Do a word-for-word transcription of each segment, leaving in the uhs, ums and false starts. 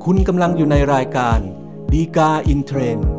คุณกำลังอยู่ในรายการดีกาอินเทรนด์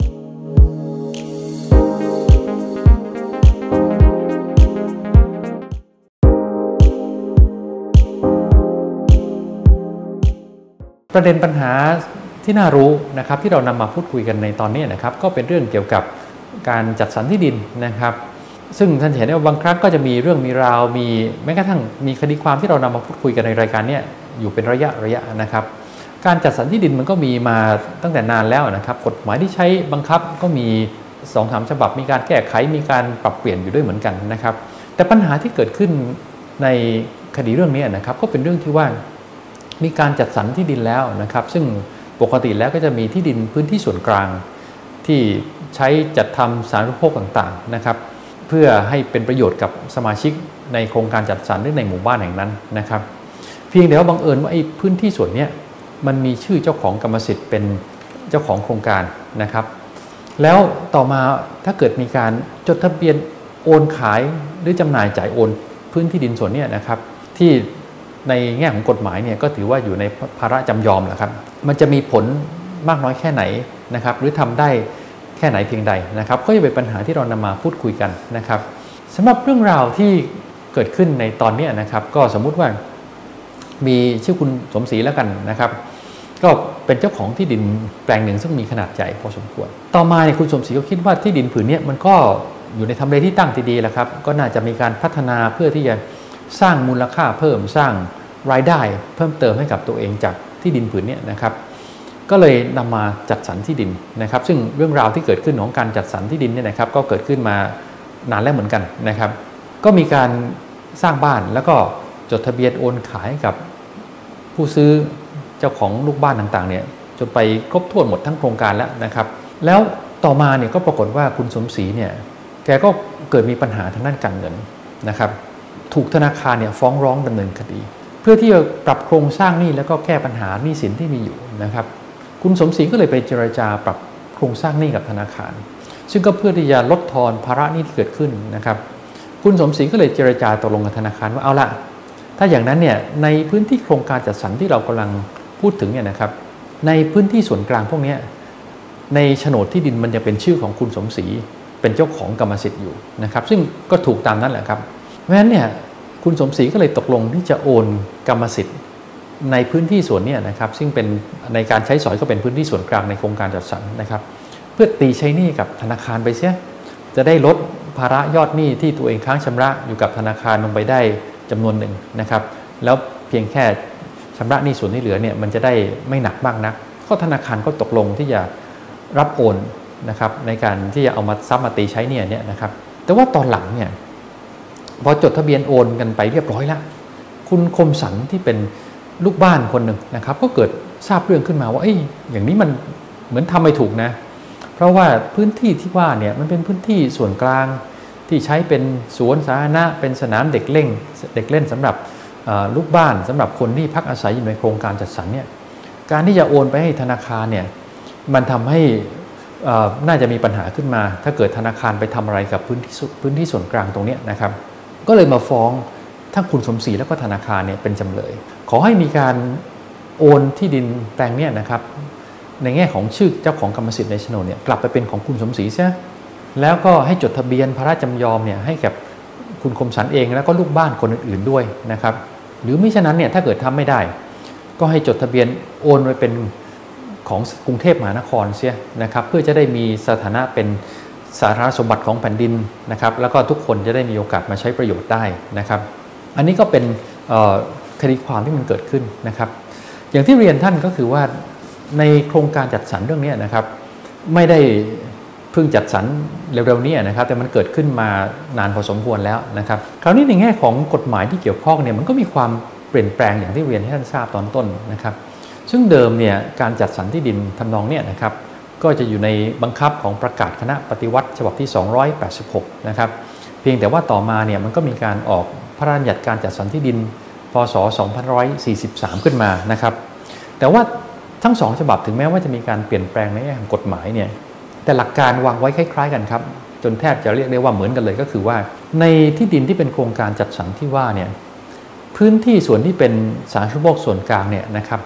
ประเด็นปัญหาที่น่ารู้นะครับที่เรานำมาพูดคุยกันในตอนนี้นะครับก็เป็นเรื่องเกี่ยวกับการจัดสรรที่ดินนะครับซึ่งท่านเห็นได้ว่าบางครั้งก็จะมีเรื่องมีราวมีแม้กระทั่งมีคดีความที่เรานำมาพูดคุยกันในรายการนี้อยู่เป็นระยะระยะนะครับการจัดสรรที่ดินมันก็มีมาตั้งแต่นานแล้วนะครับกฎหมายที่ใช้บังคับก็มี สองถึงสาม ฉบับมีการแก้ไขมีการปรับเปลี่ยนอยู่ด้วยเหมือนกันนะครับแต่ปัญหาที่เกิดขึ้นในคดีเรื่องนี้นะครับก็เป็นเรื่องที่ว่ามีการจัดสรรที่ดินแล้วนะครับซึ่งปกติแล้วก็จะมีที่ดินพื้นที่ส่วนกลางที่ใช้จัดทำสาธารณูปโภคต่างๆนะครับเพื่อให้เป็นประโยชน์กับสมาชิกในโครงการจัดสรรหรือในหมู่บ้านแห่งนั้นนะครับเพียงแต่ว่าบังเอิญว่าไอ้พื้นที่ส่วนนี้มันมีชื่อเจ้าของกรรมสิทธิ์เป็นเจ้าของโครงการนะครับแล้วต่อมาถ้าเกิดมีการจดทะเบียนโอนขายหรือจำหน่ายจ่ายโอนพื้นที่ดินส่วนนี้นะครับที่ในแง่ของกฎหมายเนี่ยก็ถือว่าอยู่ในภาระจำยอมแหละครับมันจะมีผลมากน้อยแค่ไหนนะครับหรือทำได้แค่ไหนเพียงใดนะครับก็จะเป็นปัญหาที่เรานำมาพูดคุยกันนะครับสำหรับเรื่องราวที่เกิดขึ้นในตอนนี้นะครับก็สมมุติว่ามีชื่อคุณสมศรีแล้วกันนะครับก็เป็นเจ้าของที่ดินแปลงหนึ่งซึ่งมีขนาดใหญ่พอสมควรต่อมาเนี่ยคุณสมศรีก็คิดว่าที่ดินผืนนี้มันก็อยู่ในทำเลที่ตั้งที่ดีแล้วครับก็น่าจะมีการพัฒนาเพื่อที่จะสร้างมูลค่าเพิ่มสร้างรายได้เพิ่มเติมให้กับตัวเองจากที่ดินผืนนี้นะครับก็เลยนำมาจัดสรรที่ดินนะครับซึ่งเรื่องราวที่เกิดขึ้นของการจัดสรรที่ดินเนี่ยนะครับก็เกิดขึ้นมานานแล้วเหมือนกันนะครับก็มีการสร้างบ้านแล้วก็จดทะเบียนโอนขายกับผู้ซื้อเจ้าของลูกบ้านต่างๆเนี่ยจนไปครบถ้วนหมดทั้งโครงการแล้วนะครับแล้วต่อมาเนี่ยก็ปรากฏว่าคุณสมศรีเนี่ยแกก็เกิดมีปัญหาทางด้านการเงินนะครับถูกธนาคารเนี่ยฟ้องร้องดำเนินคดีเพื่อที่จะปรับโครงสร้างหนี้แล้วก็แก้ปัญหาหนี้สินที่มีอยู่นะครับคุณสมศรีก็เลยไปเจรจาปรับโครงสร้างหนี้กับธนาคารซึ่งก็เพื่อที่จะลดทอนภาระหนี้ที่เกิดขึ้นนะครับคุณสมศรีก็เลยเจรจาตกลงกับธนาคารว่าเอาละถ้าอย่างนั้นเนี่ยในพื้นที่โครงการจัดสรรที่เรากำลังพูดถึงเนี่ยนะครับในพื้นที่ส่วนกลางพวกนี้ในโฉนดที่ดินมันจะเป็นชื่อของคุณสมศรีเป็นเจ้าของกรรมสิทธิ์อยู่นะครับซึ่งก็ถูกตามนั้นแหละครับเพราะฉะนั้นเนี่ยคุณสมศรีก็เลยตกลงที่จะโอนกรรมสิทธิ์ในพื้นที่ส่วนนี้นะครับซึ่งเป็นในการใช้สอยก็เป็นพื้นที่ส่วนกลางในโครงการจัดสรรนะครับเพื่อตีใช้หนี้กับธนาคารไปเสียจะได้ลดภาระยอดหนี้ที่ตัวเองค้างชำระอยู่กับธนาคารลงไปได้จำนวนหนึ่งนะครับแล้วเพียงแค่ชำระหนี้ส่วนที่เหลือเนี่ยมันจะได้ไม่หนักมากนักก็ธนาคารก็ตกลงที่จะรับโอนนะครับในการที่จะเอามาซับมาตีใช้เนี่ยเนี่ยนะครับแต่ว่าตอนหลังเนี่ยพอจดทะเบียนโอนกันไปเรียบร้อยแล้วคุณคมสันที่เป็นลูกบ้านคนหนึ่งนะครับก็เกิดทราบเรื่องขึ้นมาว่าเอ้ยอย่างนี้มันเหมือนทำไม่ถูกนะเพราะว่าพื้นที่ที่ว่าเนี่ยมันเป็นพื้นที่ส่วนกลางที่ใช้เป็นสวนสาธารณะเป็นสนามเด็กเล่นเด็กเล่นสำหรับลูกบ้านสำหรับคนที่พักอาศัยอยู่ในโครงการจัดสรรเนี่ยการที่จะโอนไปให้ธนาคารเนี่ยมันทำให้น่าจะมีปัญหาขึ้นมาถ้าเกิดธนาคารไปทำอะไรกับพื้นที่พื้นที่ส่วนกลางตรงนี้นะครับก็เลยมาฟ้องทั้งคุณสมศรีแล้วก็ธนาคารเนี่ยเป็นจำเลยขอให้มีการโอนที่ดินแปลงนี้นะครับในแง่ของชื่อเจ้าของกรรมสิทธิ์ในโฉนดเนี่ยกลับไปเป็นของคุณสมศรีเสียแล้วก็ให้จดทะเบียนพระราชจำยอมเนี่ยให้กับคุณคมสันเองแล้วก็ลูกบ้านคนอื่นๆด้วยนะครับหรือมิฉะนั้นเนี่ยถ้าเกิดทำไม่ได้ก็ให้จดทะเบียนโอนไว้เป็นของกรุงเทพมหานครเสียนะครับเพื่อจะได้มีสถานะเป็นสาธารณสมบัติของแผ่นดินนะครับแล้วก็ทุกคนจะได้มีโอกาสมาใช้ประโยชน์ได้นะครับอันนี้ก็เป็นคดีความที่มันเกิดขึ้นนะครับอย่างที่เรียนท่านก็คือว่าในโครงการจัดสรรเรื่องนี้นะครับไม่ได้เพิ่งจัดสรรเร็วๆนี้นะครับแต่มันเกิดขึ้นมานานพอสมควรแล้วนะครับคราวนี้ในแง่ของกฎหมายที่เกี่ยวข้องเนี่ยมันก็มีความเปลี่ยนแปลงอย่างที่เรียนให้ท่านทราบตอนต้นนะครับซึ่งเดิมเนี่ยการจัดสรรที่ดินทำนองเนี่ยนะครับก็จะอยู่ในบังคับของประกาศคณะปฏิวัติฉบับที่สองร้อยแปดสิบหกนะครับเพียงแต่ว่าต่อมาเนี่ยมันก็มีการออกพระราชบัญญัติการจัดสรรที่ดินพ.ศ. สองพันหนึ่งร้อยสี่สิบสามขึ้นมานะครับแต่ว่าทั้งสองฉบับถึงแม้ว่าจะมีการเปลี่ยนแปลงในแง่ของกฎหมายเนี่ยแต่หลักการวางไว้คล้ายๆกันครับจนแทบจะเรียกได้ว่าเหมือนกันเลยก็คือว่าในที่ดินที่เป็นโครงการจัดสรรที่ว่าเนี่ยพื้นที่ส่วนที่เป็นสาธารณูปโภคส่วนกลางเนี่ยนะครับให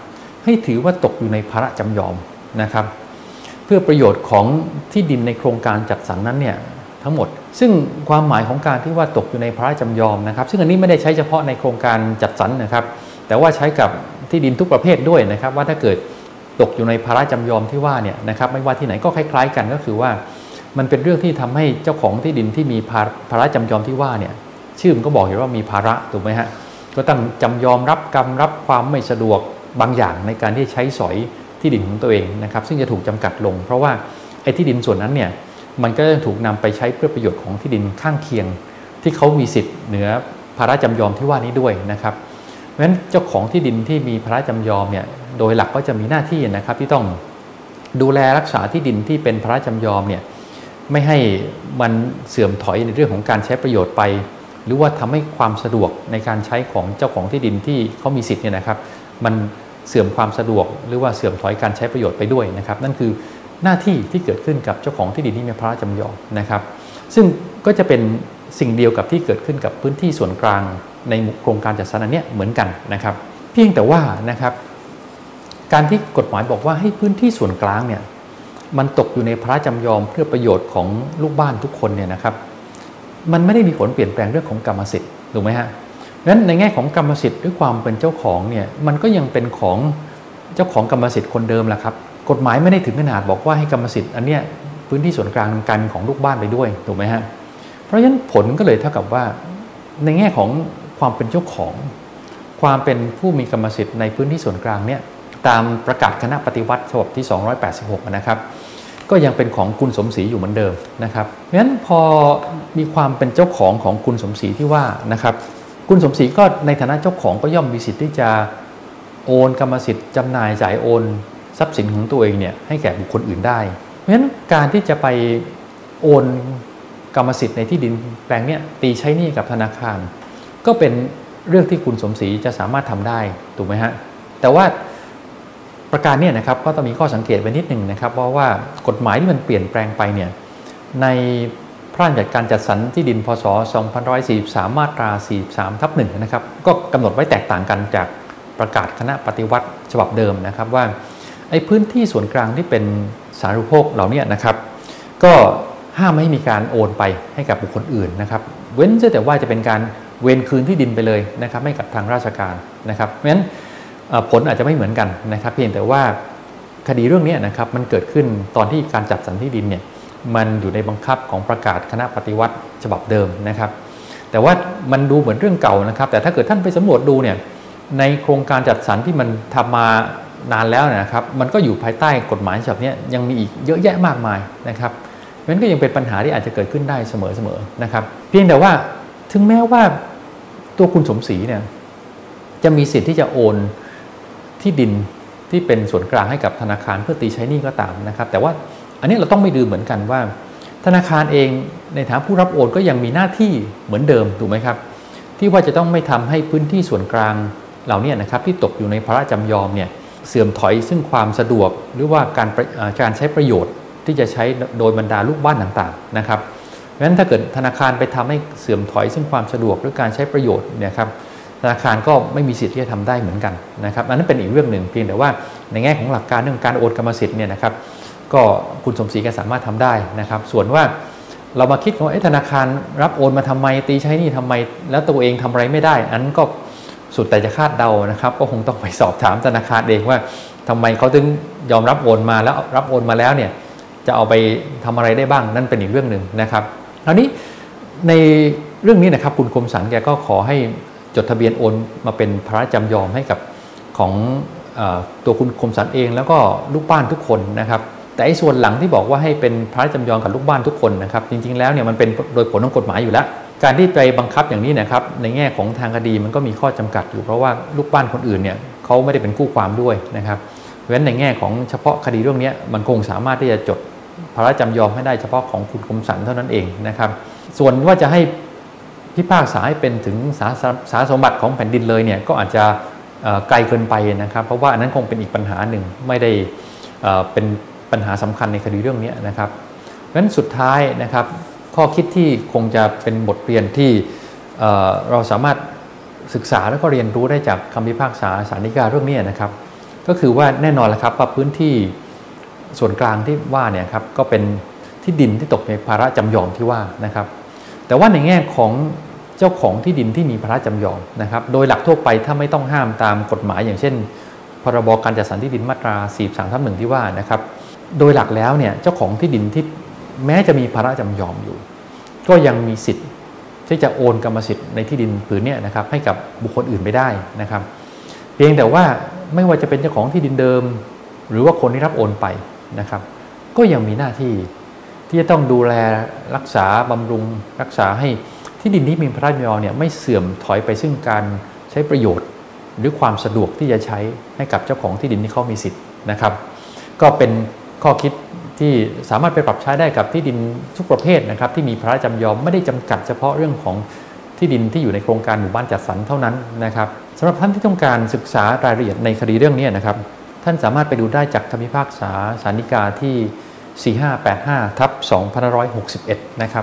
ให้ถือว่าตกอยู่ในภาระจำยอมนะครับเพื่อประโยชน์ของที่ดินในโครงการจัดสรรนั้นเนี่ยทั้งหมดซึ่งความหมายของการที่ว่าตกอยู่ในภาระจำยอมนะครับซึ่งอันนี้ไม่ได้ใช้เฉพาะในโครงการจัดสรรนะครับแต่ว่าใช้กับที่ดินทุกประเภทด้วยนะครับว่าถ้าเกิดตกอยู่ในภาระจำยอมที่ว่าเนี่ยนะครับไม่ว่าที่ไหนก็คล้ายๆกันก็คือว่ามันเป็นเรื่องที่ทำให้เจ้าของที่ดินที่มีภาระจำยอมที่ว่าเนี่ยชื่อมันก็บอกอยู่ว่ามีภาระถูกไหมฮะก็ต้องจำยอมรับกรรมรับความไม่สะดวกบางอย่างในการที่ใช้สอยที่ดินของตัวเองนะครับซึ่งจะถูกจำกัดลงเพราะว่าไอ้ที่ดินส่วนนั้นเนี่ยมันก็จะถูกนำไปใช้เพื่อประโยชน์ของที่ดินข้างเคียงที่เขามีสิทธิ์เหนือภาระจำยอมที่ว่านี้ด้วยนะครับเพราะฉะนั้นเจ้าของที่ดินที่มีภาระจำยอมเนี่ยโดยหลักก็จะมีหน้าที่นะครับที่ต้องดูแลรักษาที่ดินที่เป็นภาระจำยอมเนี่ยไม่ให้มันเสื่อมถอยในเรื่องของการใช้ประโยชน์ไปหรือว่าทำให้ความสะดวกในการใช้ของเจ้าของที่ดินที่เขามีสิทธิ์เนี่ยนะครับมันเสื่อมความสะดวกหรือว่าเสื่อมถอยการใช้ประโยชน์ไปด้วยนะครับนั่นคือหน้าที่ที่เกิดขึ้นกับเจ้าของที่ดินที่มีภาระจำยอมนะครับซึ่งก็จะเป็นสิ่งเดียวกับที่เกิดขึ้นกับพื้นที่ส่วนกลางในโครงการจัดสรรอันนี้เหมือนกันนะครับเพียงแต่ว่านะครับการที่กฎหมายบอกว่าให้พื้นที่ส่วนกลางเนี่ยมันตกอยู่ในภาระจำยอมเพื่อประโยชน์ของลูกบ้านทุกคนเนี่ยนะครับมันไม่ได้มีผลเปลี่ยนแปลงเรื่องของกรรมสิทธิ์ถูกไหมฮะเพราะฉะนั้นในแง่ของกรรมสิทธิ์ด้วยความเป็นเจ้าของเนี่ยมันก็ยังเป็นของเจ้าของกรรมสิทธิ์คนเดิมแหละครับกฎหมายไม่ได้ถึงขนาดบอกว่าให้กรรมสิทธิ์อันเนี้ยพื้นที่ส่วนกลางกลายเป็นของลูกบ้านไปด้วยถูกไหมฮะเพราะฉะนั้นผลก็เลยเท่ากับว่าในแง่ของความเป็นเจ้าของความเป็นผู้มีกรรมสิทธิ์ในพื้นที่ส่วนกลางเนี่ยตามประกาศคณะปฏิวัติฉบับที่สองร้อยแปดสิบหกนะครับก็ยังเป็นของคุณสมศรีอยู่เหมือนเดิมนะครับเพราะฉะนั้นพอมีความเป็นเจ้าของของคุณสมศรีที่ว่านะครับคุณสมศรีก็ในฐานะเจ้าของก็ย่อมมีสิทธิ์ที่จะโอนกรรมสิทธิ์จำหน่ายจ่ายโอนทรัพย์สินของตัวเองเนี่ยให้แก่บุคคลอื่นได้เพราะฉะนั้นการที่จะไปโอนกรรมสิทธิ์ในที่ดินแปลงเนี้ยตีใช้หนี้กับธนาคารก็เป็นเรื่องที่คุณสมศรีจะสามารถทำได้ถูกไหมฮะแต่ว่าประการนี้นะครับก็ต้องมีข้อสังเกตไว้นิดหนึ่งนะครับเพราะว่ากฎหมายที่มันเปลี่ยนแปลงไปเนี่ยในพระราชบัญญัติการจัดสรรที่ดินพ.ศ. สองพันห้าร้อยสี่สิบสามมาตราสี่สิบสามทับหนึ่งนะครับก็กำหนดไว้แตกต่างกันจากประกาศคณะปฏิวัติฉบับเดิมนะครับว่าไอ้พื้นที่ส่วนกลางที่เป็นสาธารณูปโภคเหล่านี้นะครับก็ห้ามไม่ให้มีการโอนไปให้กับบุคคลอื่นนะครับเว้นแต่ว่าจะเป็นการเวรคืนที่ดินไปเลยนะครับให้กับทางราชการนะครับเพราะฉะนั้นผลอาจจะไม่เหมือนกันนะครับเพียงแต่ว่าคดีเรื่องนี้นะครับมันเกิดขึ้นตอนที่การจัดสรรที่ดินเนี่ยมันอยู่ในบังคับของประกาศคณะปฏิวัติฉบับเดิมนะครับแต่ว่ามันดูเหมือนเรื่องเก่านะครับแต่ถ้าเกิดท่านไปสำรวจดูเนี่ยในโครงการจัดสรรที่มันทำมานานแล้วนะครับมันก็อยู่ภายใต้กฎหมายฉบับนี้ยังมีอีกเยอะแยะมากมายนะครับเพราะฉะนั้นก็ยังเป็นปัญหาที่อาจจะเกิดขึ้นได้เสมอๆนะครับเพียงแต่ว่าถึงแม้ว่าตัวคุณสมศรีเนี่ยจะมีสิทธิ์ที่จะโอนที่ดินที่เป็นส่วนกลางให้กับธนาคารเพื่อตีใช้หนี้ก็ตามนะครับแต่ว่าอันนี้เราต้องไม่ลืมเหมือนกันว่าธนาคารเองในฐานะผู้รับโอนก็ยังมีหน้าที่เหมือนเดิมถูกไหมครับที่ว่าจะต้องไม่ทำให้พื้นที่ส่วนกลางเหล่านี้นะครับที่ตกอยู่ในภาระจำยอมเนี่ยเสื่อมถอยซึ่งความสะดวกหรือว่าการการใช้ประโยชน์ที่จะใช้โดยบรรดาลูกบ้านต่างๆนะครับเพราะฉะนั้นถ้าเกิดธนาคารไปทำให้เสื่อมถอยซึ่งความสะดวกหรือการใช้ประโยชน์เนี่ยครับธนาคารก็ไม่มีสิทธิ์ที่จะทำได้เหมือนกันนะครับอันนั้นเป็นอีกเรื่องหนึ่งเพียงแต่ว่าในแง่ของหลักการเรื่องการโอนกรรมสิทธิ์เนี่ยนะครับก็คุณสมศรีก็สามารถทำได้นะครับส่วนว่าเรามาคิดว่าธนาคารรับโอนมาทำไมตีใช้หนี้ทำไมแล้วตัวเองทำอะไรไม่ได้อันนั้นก็สุดแต่จะคาดเดานะครับก็คงต้องไปสอบถามธนาคารเองว่าทำไมเขาถึงยอมรับโอนมาแล้วรับโอนมาแล้วเนี่ยจะเอาไปทำอะไรได้บ้างนั่นเป็นอีกเรื่องหนึ่งนะครับคราวนี้ในเรื่องนี้นะครับคุณคมสันแกก็ขอให้จดทะเบียนโอนมาเป็นภาระจำยอมให้กับของเอ่อตัวคุณคมสันเองแล้วก็ลูกบ้านทุกคนนะครับแต่ไอ้ส่วนหลังที่บอกว่าให้เป็นภาระจำยอมกับลูกบ้านทุกคนนะครับจริงๆแล้วเนี่ยมันเป็นโดยผลของกฎหมายอยู่แล้วการที่ไปบังคับอย่างนี้นะครับในแง่ของทางคดีมันก็มีข้อจำกัดอยู่เพราะว่าลูกบ้านคนอื่นเนี่ยเขาไม่ได้เป็นคู่ความด้วยนะครับเพราะฉะนั้นในแง่ของเฉพาะคดีเรื่องนี้มันคงสามารถที่จะจดภาระจำยอมให้ได้เฉพาะของคุณคมสันเท่านั้นเองนะครับส่วนว่าจะให้พิพากษาให้เป็นถึงสาสาสมบัติของแผ่นดินเลยเนี่ยก็อาจจะไกลเกินไปนะครับเพราะว่าอันนั้นคงเป็นอีกปัญหาหนึ่งไม่ได้เป็นปัญหาสำคัญในคดีเรื่องนี้นะครับเพราะฉะนั้นสุดท้ายนะครับข้อคิดที่คงจะเป็นบทเรียนที่เราสามารถศึกษาและก็เรียนรู้ได้จากคำพิพากษาศาลฎีกาเรื่องนี้นะครับก็คือว่าแน่นอนแล้วครับว่าพื้นที่ส่วนกลางที่ว่าเนี่ยครับก็เป็นที่ดินที่ตกในภาระจำยอมที่ว่านะครับแต่ว่าในแง่ของเจ้าของที่ดินที่มีภาระจำยอมนะครับโดยหลักทั่วไปถ้าไม่ต้องห้ามตามกฎหมายอย่างเช่นพรบการจัดสรรที่ดินมาตรา สี่สิบสามทับหนึ่ง ที่ว่านะครับโดยหลักแล้วเนี่ยเจ้าของที่ดินที่แม้จะมีภาระจำยอมอยู่ก็ยังมีสิทธิ์ที่จะโอนกรรมสิทธิ์ในที่ดินผืนนี้นะครับให้กับบุคคลอื่นไปได้นะครับเพียงแต่ว่าไม่ว่าจะเป็นเจ้าของที่ดินเดิมหรือว่าคนที่รับโอนไปนะครับก็ยังมีหน้าที่ที่จะต้องดูแลรักษาบำรุงรักษาให้ที่ดินที่มีภาระจำยอมเนี่ยไม่เสื่อมถอยไปซึ่งการใช้ประโยชน์หรือความสะดวกที่จะใช้ให้กับเจ้าของที่ดินที่เขามีสิทธิ์นะครับก็เป็นข้อคิดที่สามารถไปปรับใช้ได้กับที่ดินทุกประเภทนะครับที่มีภาระจำยอมไม่ได้จำกัดเฉพาะเรื่องของที่ดินที่อยู่ในโครงการหมู่บ้านจัดสรรเท่านั้นนะครับสำหรับท่านที่ต้องการศึกษารายละเอียดในคดีเรื่องนี้นะครับท่านสามารถไปดูได้จากคำพิพากษาศาลฎีกาที่ สี่ห้าแปดห้า ทับ สองพันห้าร้อยหกสิบเอ็ด นะครับ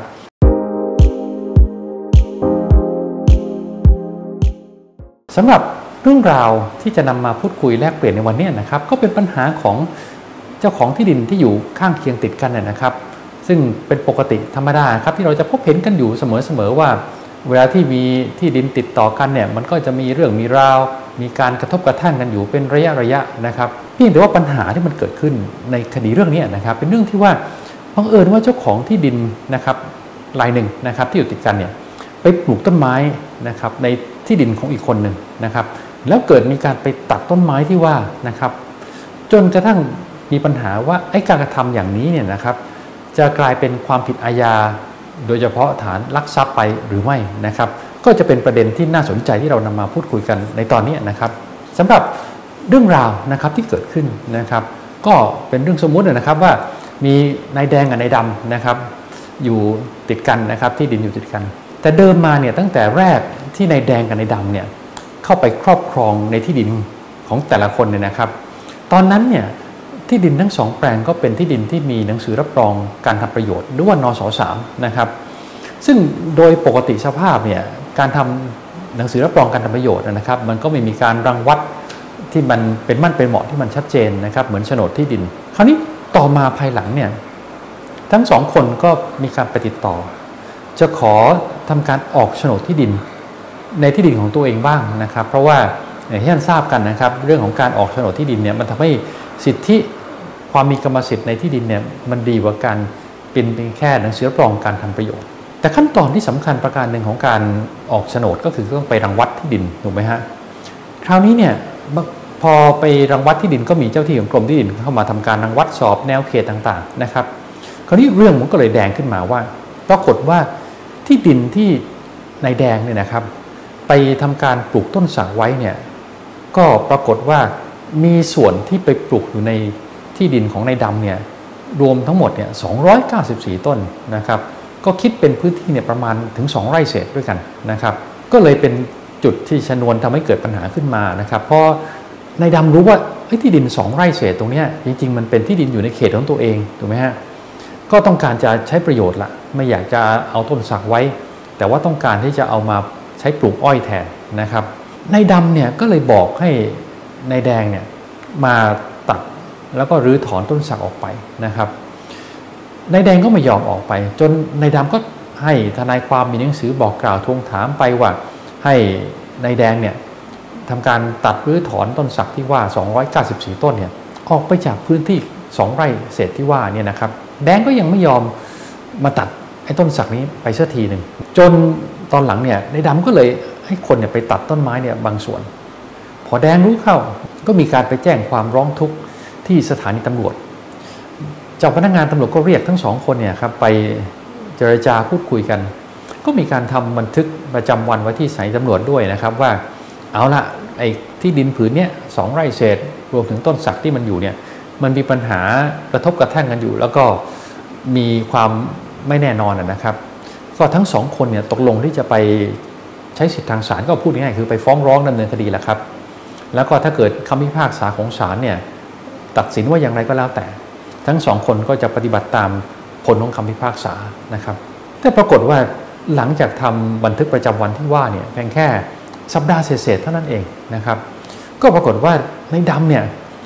สำหรับเรื่องราวที่จะนำมาพูดคุยแลกเปลี่ยนในวันนี้นะครับก็เป็นปัญหาของเจ้าของที่ดินที่อยู่ข้างเคียงติดกันนะครับซึ่งเป็นปกติธรรมดาครับที่เราจะพบเห็นกันอยู่เสมอๆว่าเวลาที่มีที่ดินติดต่อกันเนี่ยมันก็จะมีเรื่องมีราวมีการกระทบกระทั่งกันอยู่เป็นระยะระยะนะครับเพียงแต่ว่าปัญหาที่มันเกิดขึ้นในคดีเรื่องนี้นะครับเป็นเรื่องที่ว่าบังเอิญว่าเจ้าของที่ดินนะครับรายหนึ่งนะครับที่อยู่ติดกันเนี่ยไปปลูกต้นไม้นะครับในที่ดินของอีกคนหนึ่งนะครับแล้วเกิดมีการไปตัดต้นไม้ที่ว่านะครับจนกระทั่งมีปัญหาว่าไอ้การกระทำอย่างนี้เนี่ยนะครับจะกลายเป็นความผิดอาญาโดยเฉพาะฐานลักทรัพย์ไปหรือไม่นะครับก็จะเป็นประเด็นที่น่าสนใจที่เรานำมาพูดคุยกันในตอนนี้นะครับสำหรับเรื่องราวนะครับที่เกิดขึ้นนะครับก็เป็นเรื่องสมมุตินะครับว่ามีนายแดงกับนายดำนะครับอยู่ติดกันนะครับที่ดินอยู่ติดกันแต่เดิมมาเนี่ยตั้งแต่แรกที่นายแดงกับนายดำเนี่ยเข้าไปครอบครองในที่ดินของแต่ละคนเนี่ยนะครับตอนนั้นเนี่ยที่ดินทั้งสองแปลงก็เป็นที่ดินที่มีหนังสือรับรองการทำประโยชน์หรือว่านสสามนะครับซึ่งโดยปกติสภาพเนี่ยการทำหนังสือรับรองการทำประโยชน์นะครับมันก็ไม่มีการรังวัดที่มันเป็นมั่นเป็นเหมาะที่มันชัดเจนนะครับเหมือนโฉนดที่ดินคราวนี้ต่อมาภายหลังเนี่ยทั้งสองคนก็มีการไปติดต่อจะขอทำการออกโฉนดที่ดินในที่ดินของตัวเองบ้างนะครับเพราะว่าอย่างที่ท่านทราบกันนะครับเรื่องของการออกโฉนดที่ดินเนี่ยมันทำให้สิทธิความมีกรรมสิทธิ์ในที่ดินเนี่ยมันดีกว่าการเป็นเพียงแค่หนังสือรับรองการทำประโยชน์แต่ขั้นตอนที่สำคัญประการหนึ่งของการออกโฉนดก็คือต้องไปรังวัดที่ดินถูกไหมฮะคราวนี้เนี่ยพอไปรังวัดที่ดินก็มีเจ้าที่ของกรมที่ดินเข้ามาทำการรังวัดสอบแนวเขตต่างๆนะครับคราวนี้เรื่องมันก็เลยแดงขึ้นมาว่าปรากฏว่าที่ดินที่นายแดงเนี่ยนะครับไปทำการปลูกต้นสักไว้เนี่ยก็ปรากฏว่ามีส่วนที่ไปปลูกอยู่ในที่ดินของนายดำเนี่ยรวมทั้งหมดเนี่ยสองร้อยเก้าสิบสี่ต้นนะครับก็คิดเป็นพื้นที่เนี่ยประมาณถึงสองไร่เศษด้วยกันนะครับก็เลยเป็นจุดที่ชนวนทำให้เกิดปัญหาขึ้นมานะครับเพราะนายดำรู้ว่าที่ดินสองไร่เศษตรงนี้จริงๆมันเป็นที่ดินอยู่ในเขตของตัวเองถูกไหมฮะก็ต้องการจะใช้ประโยชน์ละไม่อยากจะเอาต้นสักไว้แต่ว่าต้องการที่จะเอามาใช้ปลูกอ้อยแทนนะครับนายดำเนี่ยก็เลยบอกให้นายแดงเนี่ยมาตัดแล้วก็รื้อถอนต้นสักออกไปนะครับนายแดงก็ไม่ยอมออกไปจนนายดำก็ให้ทนายความมีหนังสือบอกกล่าวทวงถามไปว่าให้นายแดงเนี่ยทำการตัดรื้อถอนต้นสักที่ว่าสองร้อยเก้าสิบสี่ต้นเนี่ยออกไปจากพื้นที่สองไร่เศษที่ว่าเนี่ยนะครับแดงก็ยังไม่ยอมมาตัดไอ้ต้นสักนี้ไปสักทีหนึ่งจนตอนหลังเนี่ยนายดำก็เลยให้คนเนี่ยไปตัดต้นไม้เนี่ยบางส่วนพอแดงรู้เข้าก็มีการไปแจ้งความร้องทุกข์ที่สถานีตำรวจเจ้าพนักงานตำรวจก็เรียกทั้งสองคนเนี่ยครับไปเจรจาพูดคุยกันก็มีการทำบันทึกประจำวันไว้ที่สถานีตำรวจด้วยนะครับว่าเอาละไอ้ที่ดินผืนเนี้ยสองไร่เศษรวมถึงต้นสักที่มันอยู่เนี่ยมันมีปัญหากระทบกระทั่งกันอยู่แล้วก็มีความไม่แน่นอนนะครับก็ทั้งสองคนเนี่ยตกลงที่จะไปใช้สิทธิทางศาลก็พูดง่ายๆคือไปฟ้องร้องดำเนินคดีแหละครับแล้วก็ถ้าเกิดคำพิพากษาของศาลเนี่ยตัดสินว่าอย่างไรก็แล้วแต่ทั้งสองคนก็จะปฏิบัติตามผลของคำพิพากษานะครับแต่ปรากฏว่าหลังจากทำบันทึกประจำวันที่ว่าเนี่ยเพียงแค่สัปดาห์เศษๆเท่านั้นเองนะครับก็ปรากฏว่านายดำเนี่ย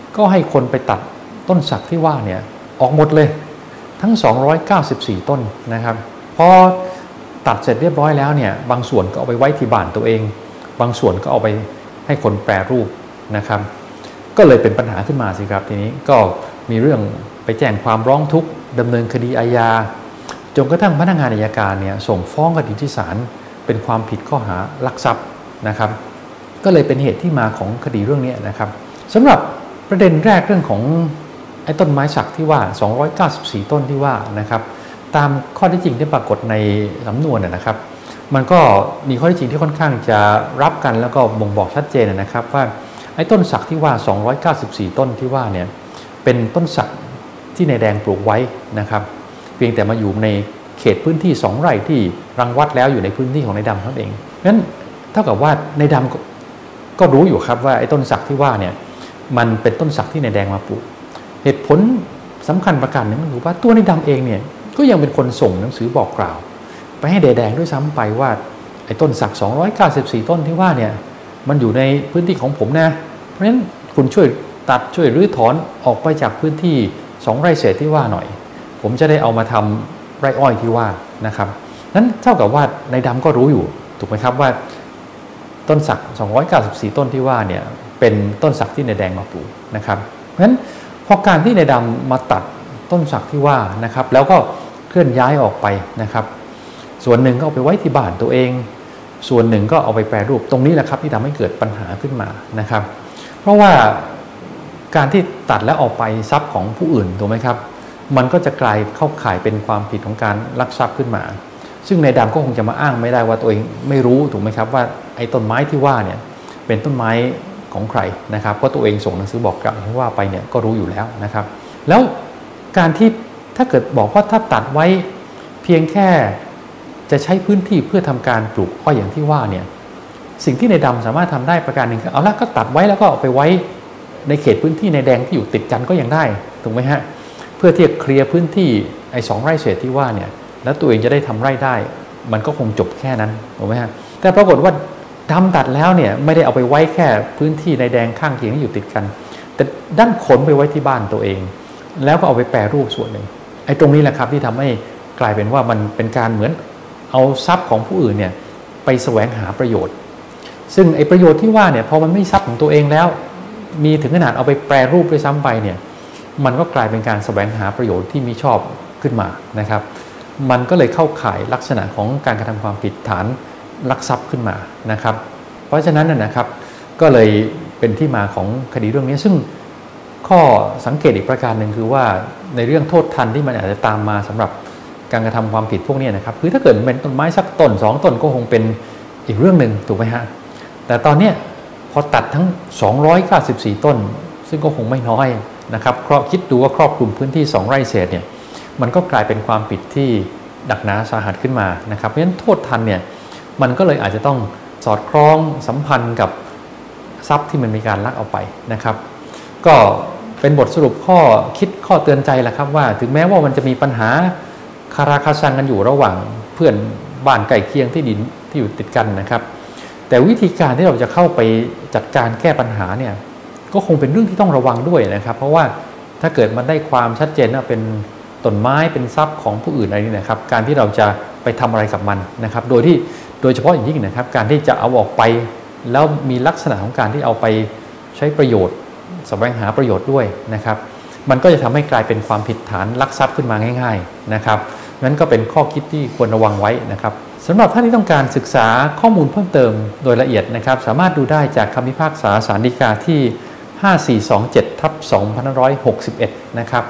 ก็ให้คนไปตัดต้นสักที่ว่าเนี่ยออกหมดเลยทั้งสองร้อยเก้าสิบสี่ต้นนะครับพอตัดเสร็จเรียบร้อยแล้วเนี่ยบางส่วนก็เอาไปไว้ที่บ้านตัวเองบางส่วนก็เอาไปให้คนแปรรูปนะครับก็เลยเป็นปัญหาขึ้นมาสิครับทีนี้ก็มีเรื่องไปแจ้งความร้องทุกข์ดำเนินคดีอาญาจนกระทั่งพนักงานอัยการเนี่ยส่งฟ้องคดีที่ศาลเป็นความผิดข้อหาลักทรัพย์นะครับก็เลยเป็นเหตุที่มาของคดีเรื่องนี้นะครับสำหรับประเด็นแรกเรื่องของไอ้ต้นไม้สักที่ว่าสองร้อยเก้าสิบสี่ต้นที่ว่านะครับตามข้อเท็จจริงที่ปรากฏในสำนวนนะครับมันก็มีข้อเท็จจริงที่ค่อนข้างจะรับกันแล้วก็บ่งบอกชัดเจนนะครับว่าไอ้ต้นสักที่ว่าสองร้อยเก้าสิบสี่ต้นที่ว่าเนี่ยเป็นต้นสักที่นายแดงปลูกไว้นะครับเพียงแต่มาอยู่ในเขตพื้นที่สองไร่ที่รังวัดแล้วอยู่ในพื้นที่ของนายดำนั่นเองงั้นเท่ากับว่านายดำก็รู้อยู่ครับว่าไอ้ต้นสักที่ว่าเนี่ยมันเป็นต้นสักที่นายแดงมาปลูกเหตุผลสำคัญประการหนึ่งก็คือว่าตัวนายดำเองเนี่ยก็ยังเป็นคนส่งหนังสือบอกกล่าวไปให้นายแดงด้วยซ้ำไปว่าไอ้ต้นสักสองร้อยเก้าสิบสี่ต้นที่ว่าเนี่ยมันอยู่ในพื้นที่ของผมนะเพราะฉะนั้นคุณช่วยตัดช่วยรื้อถอนออกไปจากพื้นที่สองไร่เศษที่ว่าหน่อยผมจะได้เอามาทำไร่อ้อยที่ว่านะครับนั้นเท่ากับว่านายดำก็รู้อยู่ถูกไหมครับว่าต้นสักสองร้อยเก้าสิบสี่ต้นที่ว่าเนี่ยเป็นต้นสักที่นายแดงมาปลูกนะครับเพราะฉะนั้นพอการที่นายดำมาตัดต้นสักที่ว่านะครับแล้วก็เคลื่อนย้ายออกไปนะครับส่วนหนึ่งก็เอาไปไว้ที่บ้านตัวเองส่วนหนึ่งก็เอาไปแปรรูปตรงนี้แหละครับที่ทำให้เกิดปัญหาขึ้นมานะครับเพราะว่าการที่ตัดแล้วออกไปทรัพย์ของผู้อื่นถูกไหมครับมันก็จะกลายเข้าข่ายเป็นความผิดของการลักทรัพย์ขึ้นมาซึ่งนายดำก็คงจะมาอ้างไม่ได้ว่าตัวเองไม่รู้ถูกไหมครับว่าไอ้ต้นไม้ที่ว่าเนี่ยเป็นต้นไม้ของใครนะครับเพราะตัวเองส่งหนังสือบอกกล่าวที่ว่าไปเนี่ยก็รู้อยู่แล้วนะครับแล้วการที่ถ้าเกิดบอกว่าถ้าตัดไว้เพียงแค่จะใช้พื้นที่เพื่อทำการปลูกอ้อยอย่างที่ว่าเนี่ยสิ่งที่นายดำสามารถทำได้ประการหนึ่งคือเอาละก็ตัดไว้แล้วก็เอาไปไว้ในเขตพื้นที่นายแดงที่อยู่ติดกันก็ยังได้ถูกไหมฮะเพื่อที่จะเคลียร์พื้นที่ไอ้สองไร่เศษที่ว่าเนี่ยแล้วตัวเองจะได้ทำไร่ได้มันก็คงจบแค่นั้นถูกไหมฮะแต่ปรากฏว่าดำตัดแล้วเนี่ยไม่ได้เอาไปไว้แค่พื้นที่นายแดงข้างเคียงที่อยู่ติดกันแต่ด้านขนไปไว้ที่บ้านตัวเองแล้วก็เอาไปแปรรูปส่วนหนึ่งไอ้ตรงนี้แหละครับที่ทำให้กลายเป็นว่ามันเป็นการเหมือนเอาทรัพย์ของผู้อื่นเนี่ยไปแสวงหาประโยชน์ซึ่งไอ้ประโยชน์ที่ว่าเนี่ยพอมันไม่ทรัพย์ของตัวเองแล้วมีถึงขนาดเอาไปแปรรูปด้วยซ้ำไปเนี่ยมันก็กลายเป็นการแสวงหาประโยชน์ที่มิชอบขึ้นมานะครับมันก็เลยเข้าข่ายลักษณะของการกระทำความผิดฐานลักทรัพย์ขึ้นมานะครับเพราะฉะนั้นนะครับก็เลยเป็นที่มาของคดีเรื่องนี้ซึ่งข้อสังเกตอีกประการหนึ่งคือว่าในเรื่องโทษทันที่มันอาจจะตามมาสำหรับการกระทำความผิดพวกนี้นะครับคือถ้าเกิดเป็นต้นไม้สักต้นสองต้นก็คงเป็นอีกเรื่องหนึ่งถูกไหมฮะแต่ตอนนี้พอตัดทั้งสองร้อยเก้าสิบสี่ต้นซึ่งก็คงไม่น้อยนะครับเพราะคิดดูว่าครอบคลุมพื้นที่สองไร่เศษเนี่ยมันก็กลายเป็นความผิดที่หนักหนาสาหัสขึ้นมานะครับเพราะฉะนั้นโทษทันเนี่ยมันก็เลยอาจจะต้องสอดคล้องสัมพันธ์กับทรัพย์ที่มันมีการลักเอาไปนะครับก็เป็นบทสรุปข้อคิดข้อเตือนใจแหละครับว่าถึงแม้ว่ามันจะมีปัญหาคาราคาซังกันอยู่ระหว่างเพื่อนบ้านใกล้เคียงที่ดินที่อยู่ติดกันนะครับแต่วิธีการที่เราจะเข้าไปจัดการแก้ปัญหาเนี่ยก็คงเป็นเรื่องที่ต้องระวังด้วยนะครับเพราะว่าถ้าเกิดมันได้ความชัดเจนว่าเป็นต้นไม้เป็นทรัพย์ของผู้อื่นอะไรนี่นะครับการที่เราจะไปทำอะไรกับมันนะครับโดยที่โดยเฉพาะอย่างยิ่งนะครับการที่จะเอาออกไปแล้วมีลักษณะของการที่เอาไปใช้ประโยชน์แสวงหาประโยชน์ด้วยนะครับมันก็จะทำให้กลายเป็นความผิดฐานลักทรัพย์ขึ้นมาง่ายๆนะครับนั้นก็เป็นข้อคิดที่ควรระวังไว้นะครับสำหรับท่านที่ต้องการศึกษาข้อมูลเพิ่มเติมโดยละเอียดนะครับสามารถดูได้จากคำพิพากษาศาลฎีกาที่ห้าสี่สองเจ็ดทับสองพันห้าร้อยหกสิบเอ็ดนะครับ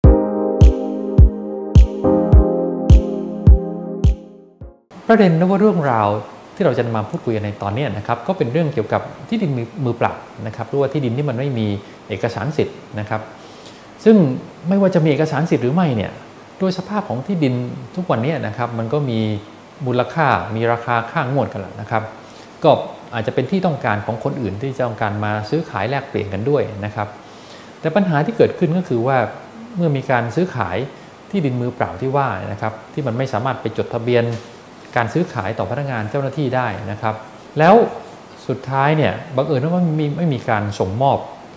ประเด็นและว่าเรื่องราวที่เราจะมาพูดคุยกันในตอนนี้นะครับก็เป็นเรื่องเกี่ยวกับที่ดินมือเปล่านะครับหรือว่าที่ดินที่มันไม่มีเอกสารสิทธิ์นะครับซึ่งไม่ว่าจะมีเอกสารสิทธิ์หรือไม่เนี่ยโดยสภาพของที่ดินทุกวันนี้นะครับมันก็มีมูลค่ามีราคาค่างวดกันแล้วนะครับก็อาจจะเป็นที่ต้องการของคนอื่นที่จะต้องการมาซื้อขายแลกเปลี่ยนกันด้วยนะครับแต่ปัญหาที่เกิดขึ้นก็คือว่าเมื่อมีการซื้อขายที่ดินมือเปล่าที่ว่านะครับที่มันไม่สามารถไปจดทะเบียนการซื้อขายต่อพนักงานเจ้าหน้าที่ได้นะครับแล้วสุดท้ายเนี่ยบังเอิญว่าไม่มีไม่มีการส่งมอบ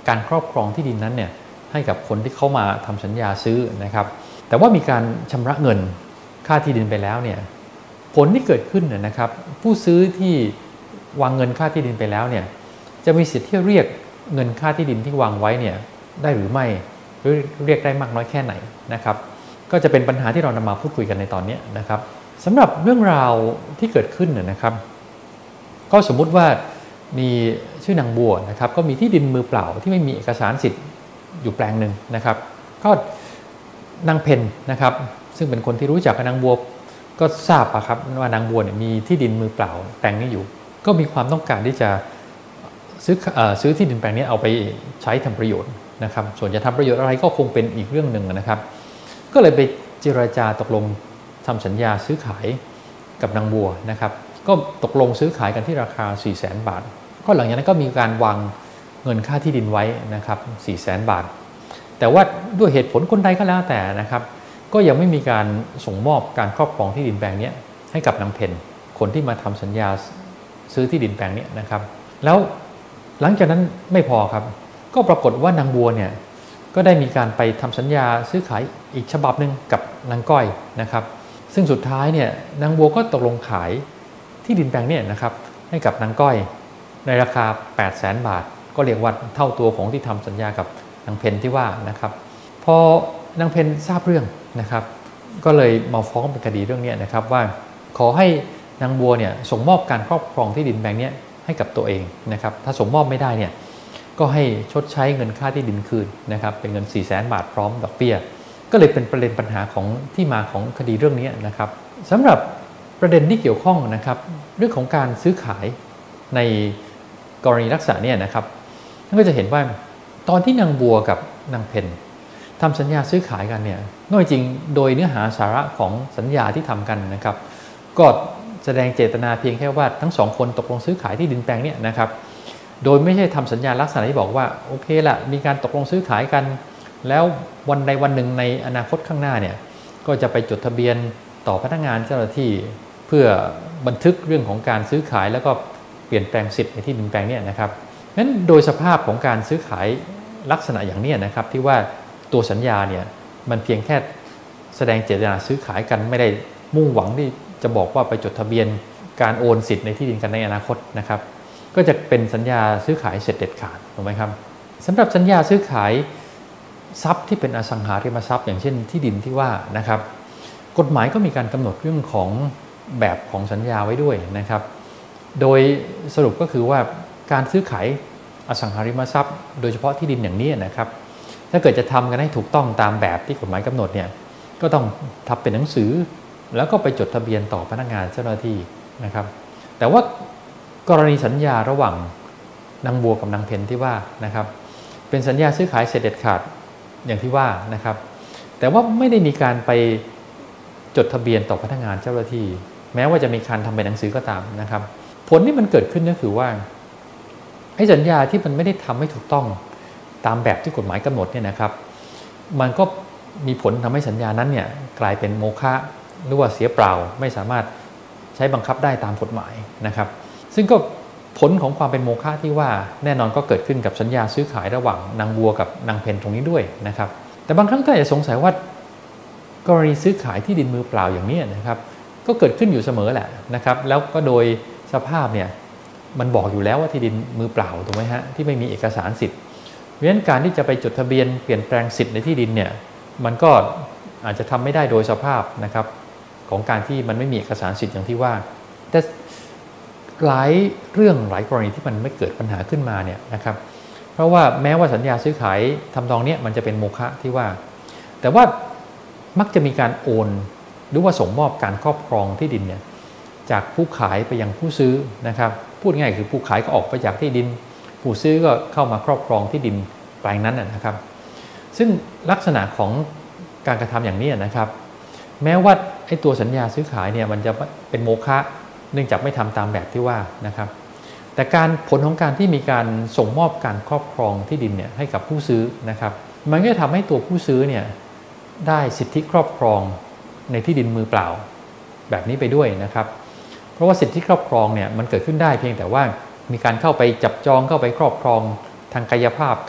การครอบครองที่ดินนั้นเนี่ยให้กับคนที่เข้ามาทำสัญญาซื้อนะครับแต่ว่ามีการชำระเงินค่าที่ดินไปแล้วเนี่ยผลที่เกิดขึ้นเนี่ยนะครับผู้ซื้อที่วางเงินค่าที่ดินไปแล้วเนี่ยจะมีสิทธิ์ที่เรียกเงินค่าที่ดินที่วางไว้เนี่ยได้หรือไม่หรือเรียกได้มากน้อยแค่ไหนนะครับก็จะเป็นปัญหาที่เรานำมาพูดคุยกันในตอนนี้นะครับสำหรับเรื่องราวที่เกิดขึ้นเนี่ยนะครับก็สมมุติว่ามีชื่อนางบัวนะครับก็มีที่ดินมือเปล่าที่ไม่มีเอกสารสิทธิ์อยู่แปลงหนึ่งนะครับก็นางเพนนะครับซึ่งเป็นคนที่รู้จักกับนางบัวก็ทราบอะครับว่านางบัวเนี่ยมีที่ดินมือเปล่าแปลงนี้อยู่ก็มีความต้องการที่จะซื้อซื้อที่ดินแปลงนี้เอาไปใช้ทำประโยชน์นะครับส่วนจะทำประโยชน์อะไรก็คงเป็นอีกเรื่องหนึ่งนะครับก็เลยไปเจรจาตกลงทำสัญญาซื้อขายกับนางบัวนะครับก็ตกลงซื้อขายกันที่ราคา สี่แสน บาทก็หลังจากนั้นก็มีการวางเงินค่าที่ดินไว้นะครับ สี่แสน บาทแต่ว่าด้วยเหตุผลคนใดก็แล้วแต่นะครับก็ยังไม่มีการส่งมอบการครอบครองที่ดินแปลงนี้ให้กับนางเพนคนที่มาทำสัญญาซื้อที่ดินแปลงนี้นะครับแล้วหลังจากนั้นไม่พอครับก็ปรากฏว่านางบัวเนี่ยก็ได้มีการไปทำสัญญาซื้อขายอีกฉบับหนึ่งกับนางก้อยนะครับซึ่งสุดท้ายเนี่ยนางบัวก็ตกลงขายที่ดินแปลงนี้นะครับให้กับนางก้อยในราคา แปดแสน บาทก็เรียกว่าเท่าตัวของที่ทำสัญญากับนางเพนที่ว่านะครับพอนางเพนทราบเรื่องนะครับก็เลยมาฟ้องเป็นคดีเรื่องนี้นะครับว่าขอให้นางบัวเนี่ยส่งมอบการครอบครองที่ดินแปลงนี้ให้กับตัวเองนะครับถ้าส่งมอบไม่ได้เนี่ยก็ให้ชดใช้เงินค่าที่ดินคืนนะครับเป็นเงิน สี่แสน บาทพร้อมดอกเบี้ยก็เลยเป็นประเด็นปัญหาของที่มาของคดีเรื่องนี้นะครับสำหรับประเด็นที่เกี่ยวข้องนะครับเรื่องของการซื้อขายในกรณีลักษณะนี้นะครับท่านก็จะเห็นว่าตอนที่นางบัวกับนางเพนทำสัญญาซื้อขายกันเนี่ยนอกจริงโดยเนื้อหาสาระของสัญญาที่ทำกันนะครับก็แสดงเจตนาเพียงแค่ว่าทั้งสองคนตกลงซื้อขายที่ดินแปลงนี้นะครับโดยไม่ใช่ทำสัญญาลักษณะที่บอกว่าโอเคละมีการตกลงซื้อขายกันแล้ววันใดวันหนึ่งในอนาคตข้างหน้าเนี่ยก็จะไปจดทะเบียนต่อพนักงานเจ้าหน้าที่เพื่อบันทึกเรื่องของการซื้อขายแล้วก็เปลี่ยนแปลงสิทธิ์ในที่ดินแปลงนี้นะครับนั้นโดยสภาพของการซื้อขายลักษณะอย่างนี้นะครับที่ว่าตัวสัญญาเนี่ยมันเพียงแค่แสดงเจตนาซื้อขายกันไม่ได้มุ่งหวังที่จะบอกว่าไปจดทะเบียนการโอนสิทธิ์ในที่ดินกันในอนาคตนะครับก็จะเป็นสัญญาซื้อขายเสร็จเด็ดขาดถูกไหมครับสำหรับสัญญาซื้อขายทรัพย์ที่เป็นอสังหาริมทรัพย์อย่างเช่นที่ดินที่ว่านะครับกฎหมายก็มีการกำหนดเรื่องของแบบของสัญญาไว้ด้วยนะครับโดยสรุปก็คือว่าการซื้อขายอสังหาริมทรัพย์โดยเฉพาะที่ดินอย่างนี้นะครับถ้าเกิดจะทำกันให้ถูกต้องตามแบบที่กฎหมายกำหนดเนี่ยก็ต้องทำเป็นหนังสือแล้วก็ไปจดทะเบียนต่อพนักงานเจ้าหน้าที่นะครับแต่ว่ากรณีสัญญาระหว่างนางบัวกับนางเพนที่ว่านะครับเป็นสัญญาซื้อขายเสร็จเด็ดขาดอย่างที่ว่านะครับแต่ว่าไม่ได้มีการไปจดทะเบียนต่อพนักงานเจ้าหน้าที่แม้ว่าจะมีการทำเป็นหนังสือก็ตามนะครับผลที่มันเกิดขึ้นก็คือว่าไอ้สัญญาที่มันไม่ได้ทำให้ถูกต้องตามแบบที่กฎหมายกำหนดเนี่ยนะครับมันก็มีผลทำให้สัญญานั้นเนี่ยกลายเป็นโมฆะหรือว่าเสียเปล่าไม่สามารถใช้บังคับได้ตามกฎหมายนะครับซึ่งก็ผลของความเป็นโมฆะที่ว่าแน่นอนก็เกิดขึ้นกับสัญญาซื้อขายระหว่างนางบัวกับนางเพนตรงนี้ด้วยนะครับแต่บางครั้งท่านอาจจะสงสัยว่ากรณีซื้อขายที่ดินมือเปล่าอย่างนี้นะครับก็เกิดขึ้นอยู่เสมอแหละนะครับแล้วก็โดยสภาพเนี่ยมันบอกอยู่แล้วว่าที่ดินมือเปล่าถูกไหมฮะที่ไม่มีเอกสารสิทธิ์เพราะฉะนั้นการที่จะไปจดทะเบียนเปลี่ยนแปลงสิทธิ์ในที่ดินเนี่ยมันก็อาจจะทำไม่ได้โดยสภาพนะครับของการที่มันไม่มีเอกสารสิทธิ์อย่างที่ว่าแต่หลายเรื่องหลายกรณีที่มันไม่เกิดปัญหาขึ้นมาเนี่ยนะครับเพราะว่าแม้ว่าสัญญาซื้อขายทำนองนี้มันจะเป็นโมฆะที่ว่าแต่ว่ามักจะมีการโอนหรือว่าส่งมอบการครอบครองที่ดินเนี่ยจากผู้ขายไปยังผู้ซื้อนะครับพูดง่ายคือผู้ขายก็ออกไปจากที่ดินผู้ซื้อก็เข้ามาครอบครองที่ดินแปลงนั้นนะครับซึ่งลักษณะของการกระทำอย่างนี้นะครับแม้ว่าไอ้ตัวสัญญาซื้อขายเนี่ยมันจะเป็นโมฆะเนื่องจากไม่ทำตามแบบที่ว่านะครับแต่การผลของการที่มีการส่งมอบการครอบครองที่ดินเนี่ยให้กับผู้ซื้อนะครับมันก็จะทำให้ตัวผู้ซื้อเนี่ยได้สิทธิครอบครองในที่ดินมือเปล่าแบบนี้ไปด้วยนะครับเพราะว่าสิทธิครอบครองเนี่ยมันเกิดขึ้นได้เพียงแต่ว่ามีการเข้าไปจับจองเข้าไปครอบครองทางกายภาพกับ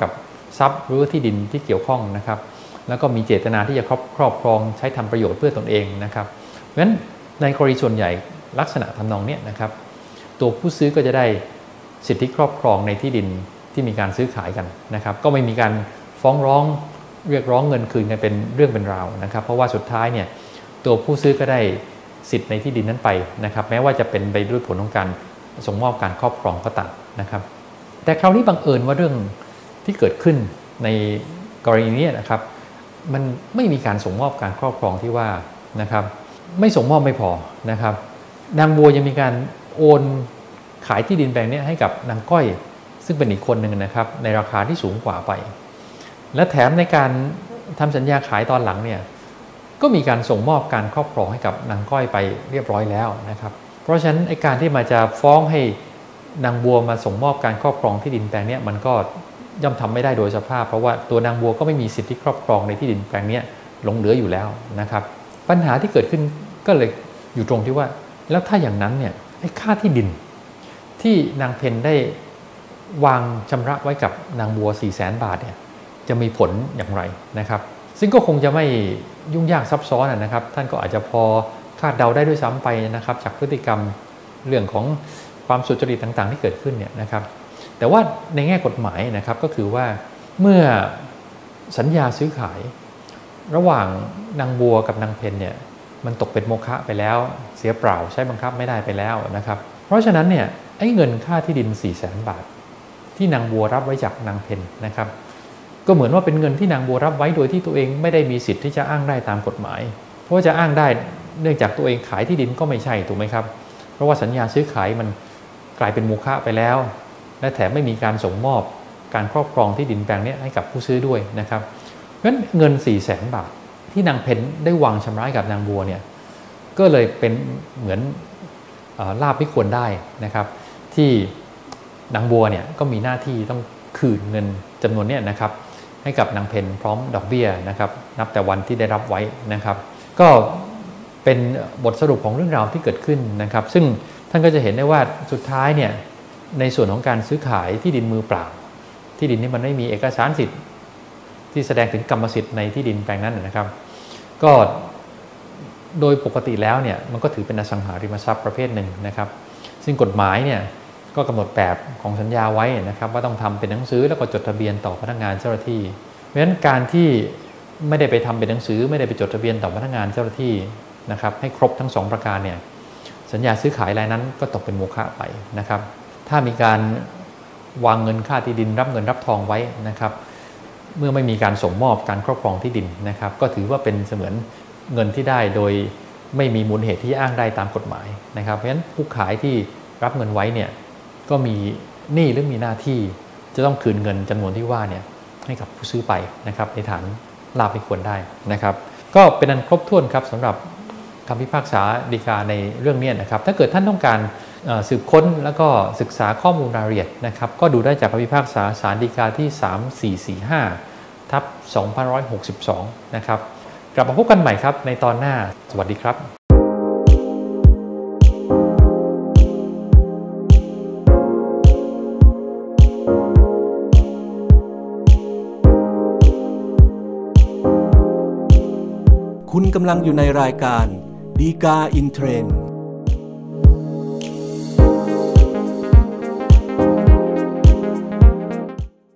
ทรัพย์หรือที่ดินที่เกี่ยวข้องนะครับแล้วก็มีเจตนาที่จะครอบครอบครองใช้ทำประโยชน์เพื่อตนเองนะครับเพราะฉะนั้นในกรณีส่วนใหญ่ลักษณะทำนองนี้นะครับตัวผู้ซื้อก็จะได้สิทธิครอบครองในที่ดินที่มีการซื้อขายกันนะครับก็ไม่มีการฟ้องร้องเรียกร้องเงินคืนกันเป็นเรื่องเป็นราวนะครับเพราะว่าสุดท้ายเนี่ยตัวผู้ซื้อก็ได้สิทธิ์ในที่ดินนั้นไปนะครับแม้ว่าจะเป็นไปด้วยผลของการส่งมอบการครอบครองก็ตามนะครับแต่คราวนี้บังเอิญว่าเรื่องที่เกิดขึ้นในกรณีนี้นะครับมันไม่มีการส่งมอบการครอบครองที่ว่านะครับไม่ส่งมอบไม่พอนะครับนางบัวยังมีการโอนขายที่ดินแปลงนี้ให้กับนางก้อยซึ่งเป็นอีกคนหนึ่งนะครับในราคาที่สูงกว่าไปและแถมในการทำสัญญาขายตอนหลังเนี่ยก็มีการส่งมอบการครอบครองให้กับนางก้อยไปเรียบร้อยแล้วนะครับเพราะฉะนั้นไอ้การที่มาจะฟ้องให้นางบัวมาส่งมอบการครอบครองที่ดินแปลงนี้มันก็ย่อมทำไม่ได้โดยสภาพเพราะว่าตัวนางบัวก็ไม่มีสิทธิครอบครองในที่ดินแปลงนี้หลงเหลืออยู่แล้วนะครับปัญหาที่เกิดขึ้นก็เลยอยู่ตรงที่ว่าแล้วถ้าอย่างนั้นเนี่ยไอ้ค่าที่ดินที่นางเพนได้วางชำระไว้กับนางบัว สี่แสน บาทเนี่ยจะมีผลอย่างไรนะครับซึ่งก็คงจะไม่ยุ่งยากซับซ้อนนะครับท่านก็อาจจะพอคาดเดาได้ด้วยซ้ำไปนะครับจากพฤติกรรมเรื่องของความสุจริตต่างๆที่เกิดขึ้นเนี่ยนะครับแต่ว่าในแง่กฎหมายนะครับก็คือว่าเมื่อสัญญาซื้อขายระหว่างนางบัวกับนางเพนเนี่ยมันตกเป็นโมฆะไปแล้วเสียเปล่าใช้บังคับไม่ได้ไปแล้วนะครับเพราะฉะนั้นเนี่ยไอ้เงินค่าที่ดิน สี่แสน บาทที่นางบัวรับไว้จากนางเพนนะครับก็เหมือนว่าเป็นเงินที่นางบัวรับไว้โดยที่ตัวเองไม่ได้มีสิทธิ์ที่จะอ้างได้ตามกฎหมายเพราะว่าจะอ้างได้เนื่องจากตัวเองขายที่ดินก็ไม่ใช่ถูกไหมครับเพราะว่าสัญญาซื้อขายมันกลายเป็นโมฆะไปแล้วและแถมไม่มีการส่งมอบการครอบครองที่ดินแปลงนี้ให้กับผู้ซื้อด้วยนะครับเพราะฉะนั้นเงิน สี่แสน บาทที่นางเพนได้วางชำระกับนางบัวเนี่ยก็เลยเป็นเหมือนลาภไม่ควรได้นะครับที่นางบัวเนี่ยก็มีหน้าที่ต้องคืนเงินจำนวนนี้นะครับให้กับนางเพนพร้อมดอกเบี้ยนะครับนับแต่วันที่ได้รับไว้นะครับก็เป็นบทสรุปของเรื่องราวที่เกิดขึ้นนะครับซึ่งท่านก็จะเห็นได้ว่าสุดท้ายเนี่ยในส่วนของการซื้อขายที่ดินมือเปล่าที่ดินนี้มันไม่มีเอกสารสิทธิ์ที่แสดงถึงกรรมสิทธิ์ในที่ดินแปลงนั้นนะครับก็โดยปกติแล้วเนี่ยมันก็ถือเป็นอสังหาริมทรัพย์ประเภทหนึ่งนะครับซึ่งกฎหมายเนี่ยก็กำหนดแบบของสัญญาไว้นะครับว่าต้องทำเป็นหนังสือแล้วก็จดทะเบียนต่อพนักงานเจ้าหน้าที่เพราะฉะนั้นการที่ไม่ได้ไปทำเป็นหนังสือไม่ได้ไปจดทะเบียนต่อพนักงานเจ้าหน้าที่นะครับให้ครบทั้งสองประการเนี่ยสัญญาซื้อขายรายนั้นก็ตกเป็นโมฆะไปนะครับถ้ามีการวางเงินค่าที่ดินรับเงินรับทองไว้นะครับเมื่อไม่มีการส่งมอบการครอบครองที่ดินนะครับก็ถือว่าเป็นเสมือนเงินที่ได้โดยไม่มีมูลเหตุที่อ้างได้ตามกฎหมายนะครับเพราะฉะนั้นผู้ขายที่รับเงินไว้เนี่ยก็มีหนี้หรือมีหน้าที่จะต้องคืนเงินจำนวนที่ว่าเนี่ยให้กับผู้ซื้อไปนะครับในฐานลาภไม่ควรได้นะครับก็เป็นอันครบถ้วนครับสำหรับคำพิพากษาฎีกาในเรื่องนี้นะครับถ้าเกิดท่านต้องการสืบค้นแล้วก็ศึกษาข้อมูลรายละเอียดนะครับก็ดูได้จากคำพิพากษาศาลฎีกาที่สามสี่สี่ห้าทับสองพันห้าร้อยหกสิบสองนะครับกลับมาพบกันใหม่ครับในตอนหน้าสวัสดีครับคุณกำลังอยู่ในรายการดีกาอินเทรนด์